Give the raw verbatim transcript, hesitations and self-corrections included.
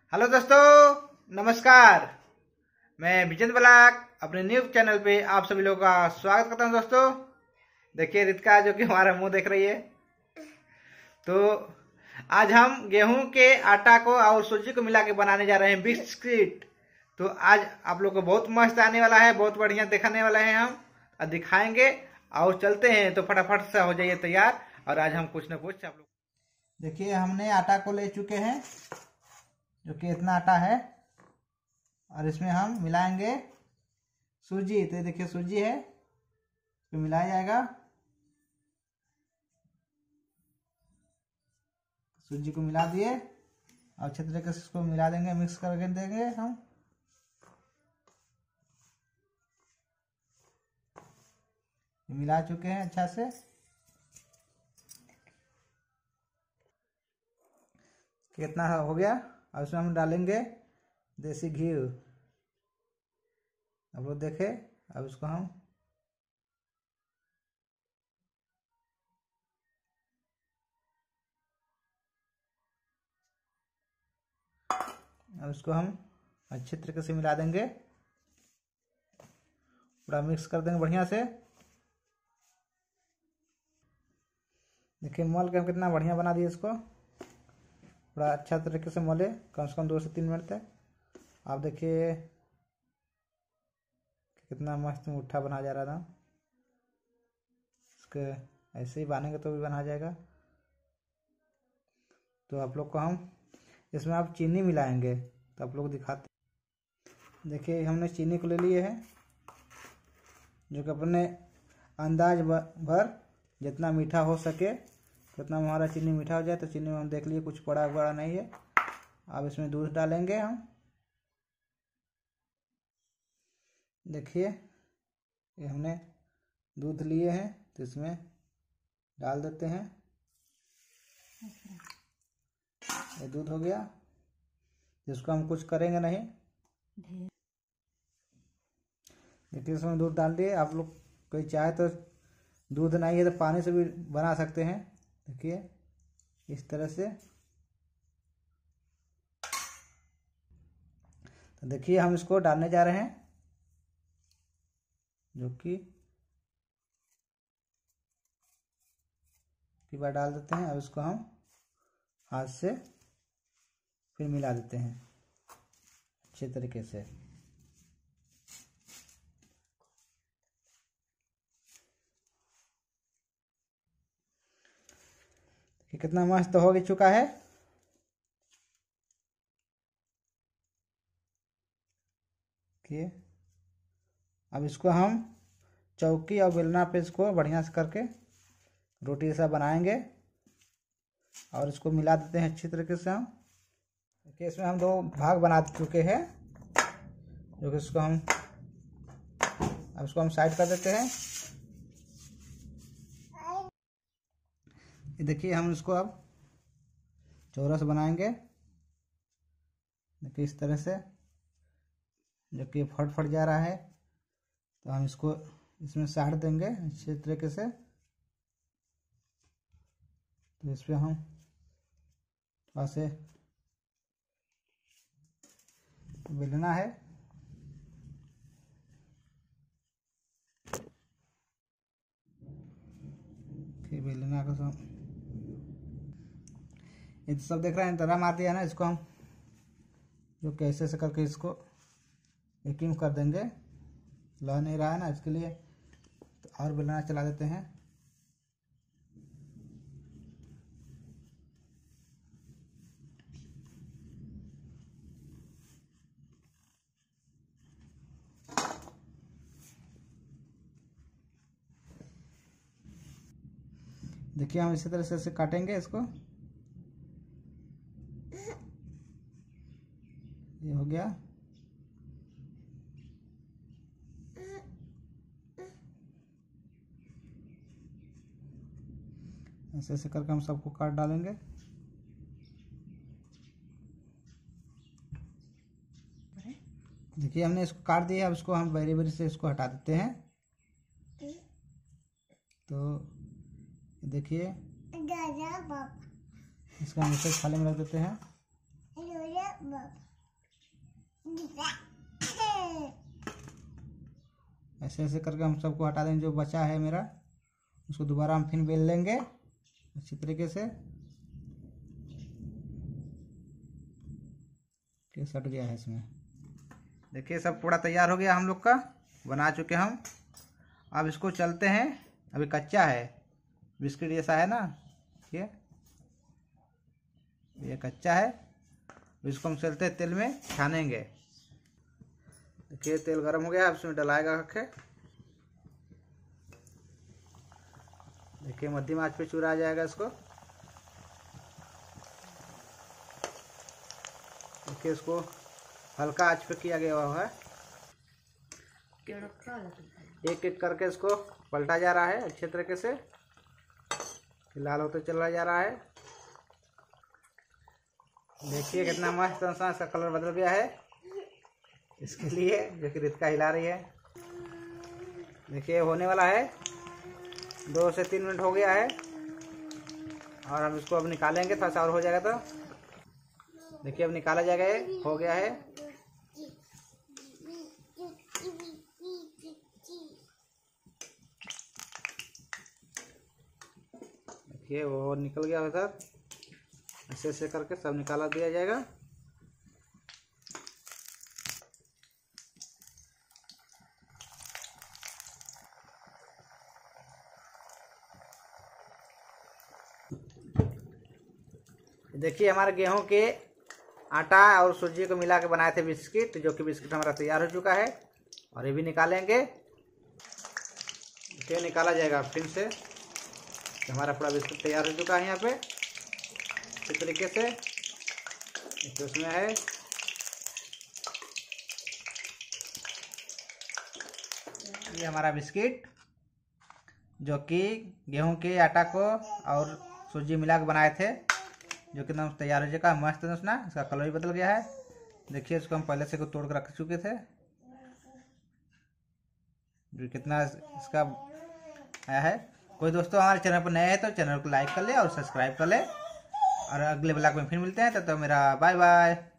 Hello दोस्तों, नमस्कार। मैं विजेंद्र बलाक अपने न्यूज चैनल पे आप सभी लोगों का स्वागत करता हूं। दोस्तों देखिए रितिका जो कि हमारा मुंह देख रही है। तो आज हम गेहूं के आटा को और सूजी को मिला के बनाने जा रहे हैं बिस्किट। तो आज आप लोग को बहुत मस्त आने वाला है, बहुत बढ़िया दिखाने वाला है हम और दिखाएंगे। और चलते हैं तो फटाफट से हो जाइए तैयार। और आज हम कुछ ना कुछ आप लोग देखिए, हमने आटा को ले चुके हैं जो कि इतना आटा है और इसमें हम मिलाएंगे सूजी। तो देखिए सूजी है, तो मिलाया जाएगा। सूजी को मिला दिए और अच्छे तरीके से इसको मिला देंगे, मिक्स करके देंगे हम। मिला चुके हैं अच्छा से। कितना हो गया, और उसमें हम डालेंगे देसी घी। अब वो देखे, अब इसको हम अब इसको हम अच्छे तरीके से मिला देंगे, पूरा मिक्स कर देंगे बढ़िया से। देखिए मल के हम कितना बढ़िया बना दिए इसको, पूरा अच्छा तरीके से मले, कम से कम दो से तीन मिनट तक। आप देखिए कितना मस्त मुट्ठा बना जा रहा था। इसके ऐसे ही बांधेंगे तो भी बना जाएगा। तो आप लोग को हम इसमें आप चीनी मिलाएंगे, तो आप लोग दिखाते। देखिए हमने चीनी को ले लिए है, जो कि अपने अंदाज भर जितना मीठा हो सके उतना हमारा चीनी मीठा हो जाए। तो चीनी में हम देख लिए कुछ बड़ा बड़ा नहीं है। अब इसमें दूध डालेंगे हम। देखिए ये हमने दूध लिए हैं, तो इसमें डाल देते हैं। ये दूध हो गया, जिसको हम कुछ करेंगे नहीं। देखिए इसमें दूध डाल दिए। आप लोग कोई चाहे तो दूध नहीं है तो पानी से भी बना सकते हैं। देखिए इस तरह से। तो देखिए हम इसको डालने जा रहे हैं, जो कि एक बार डाल देते हैं। अब इसको हम हाथ से फिर मिला देते हैं अच्छे तरीके से। कि कितना मस्त हो चुका है। देखिए अब इसको हम चौकी और बेलना पे इसको बढ़िया से करके रोटी जैसा बनाएंगे और इसको मिला देते हैं अच्छी तरीके से हम। देखिए इसमें हम दो भाग बना चुके हैं, जो कि इसको हम अब इसको हम साइड कर देते हैं। ये देखिए हम इसको अब चौरस बनाएंगे। देखिए इस तरह से, जो कि फट फट जा रहा है, तो हम इसको इसमें साट देंगे अच्छे तरीके से। तो इस पर हम थोड़ा से बेलना है। फिर बेलना को सब ये सब देख रहे हैं, तरह मार दिया ना। इसको हम जो कैसे से करके इसको यकीन कर देंगे। लह नहीं रहा है ना, इसके लिए तो और बेलना चला देते हैं। देखिए हम इसी तरह से ऐसे काटेंगे इसको। ये हो गया। ऐसे ऐसे करके हम सबको काट डालेंगे। देखिए हमने इसको काट दिया। अब इसको हम बेरी बेरी से इसको हटा देते हैं। तो देखिए इसको हम इसे थाली में रख देते हैं। ऐसे ऐसे करके हम सबको हटा देंगे। जो बचा है मेरा उसको दोबारा हम फिर बेल लेंगे अच्छी तरीके से। सट गया है इसमें। देखिए सब पूरा तैयार हो गया हम लोग का, बना चुके हम। अब इसको चलते हैं, अभी कच्चा है, बिस्किट जैसा है ना ये ये कच्चा है। इसको हम चलते तेल में छानेंगे। देखिए तेल गर्म हो गया, अब इसमें डलाएगा रखे। देखिए मध्यम आंच पे चूरा आ जाएगा इसको। देखिए इसको हल्का आंच पे किया गया हुआ है। एक एक करके इसको पलटा जा रहा है अच्छे तरीके से, लाल होते चला जा रहा है। देखिए कितना मस्त इसका कलर बदल गया है। इसके लिए जो कि रितिका हिला रही है। देखिए होने वाला है, दो से तीन मिनट हो गया है और हम इसको अब निकालेंगे। थोड़ा सा और हो जाएगा तो देखिए अब निकाला जाएगा, ये हो गया है। देखिए वो निकल गया उधर। ऐसे ऐसे करके सब निकाला दिया जाएगा। देखिए हमारे गेहूं के आटा और सूजी को मिला के बनाए थे बिस्किट, जो कि बिस्किट हमारा तैयार हो चुका है। और ये भी निकालेंगे। ये निकाला जाएगा फिर से। हमारा पूरा बिस्किट तैयार हो चुका है यहाँ पे इस तरीके से। तो उसमें है ये हमारा बिस्किट, जो कि गेहूं के आटा को और सूजी मिला के बनाए थे, जो कि एकदम तैयार हो चुका है। मस्त है ना, इसका कलर भी बदल गया है। देखिए इसको हम पहले से को तोड़ कर रख चुके थे। जो कितना इसका आया है। कोई दोस्तों हमारे चैनल पर नए हैं तो चैनल को लाइक कर ले और सब्सक्राइब कर ले। और अगले ब्लॉग में फिर मिलते हैं, तब तो मेरा बाय बाय।